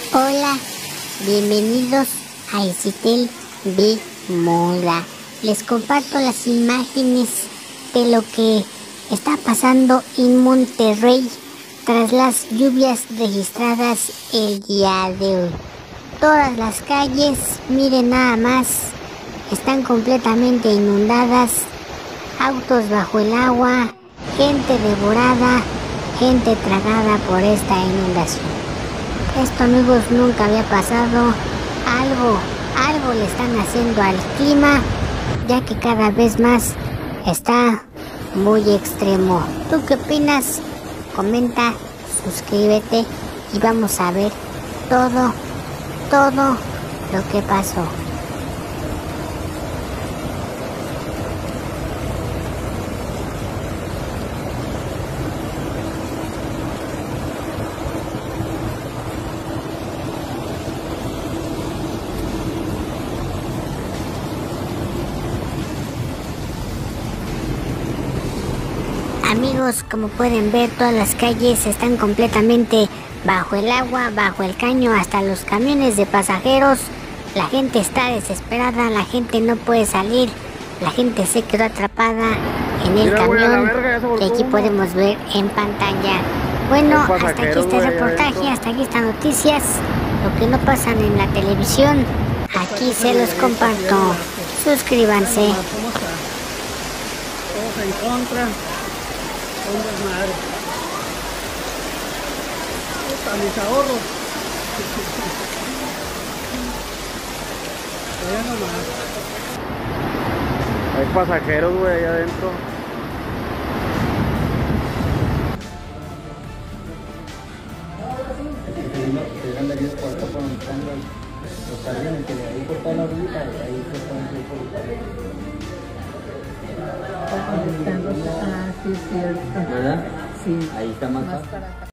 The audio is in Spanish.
Hola, bienvenidos a Isitel de Moda. Les comparto las imágenes de lo que está pasando en Monterrey tras las lluvias registradas el día de hoy. Todas las calles, miren nada más, están completamente inundadas, autos bajo el agua, gente devorada, gente tragada por esta inundación. Esto, amigos, nunca había pasado. Algo le están haciendo al clima, ya que cada vez más está muy extremo. ¿Tú qué opinas? Comenta, suscríbete y vamos a ver todo lo que pasó. Amigos, como pueden ver, todas las calles están completamente bajo el agua, bajo el caño, hasta los camiones de pasajeros. La gente está desesperada, la gente no puede salir, la gente se quedó atrapada en el camión que aquí podemos ver en pantalla. Bueno, hasta aquí este reportaje, hasta aquí estas noticias, lo que no pasan en la televisión, aquí se los comparto. Suscríbanse. Todos en contra. Madre. Mis ahorros. Hay pasajeros, güey, allá adentro. Sí, es cierto. ¿Verdad? Sí. Ahí está más fácil.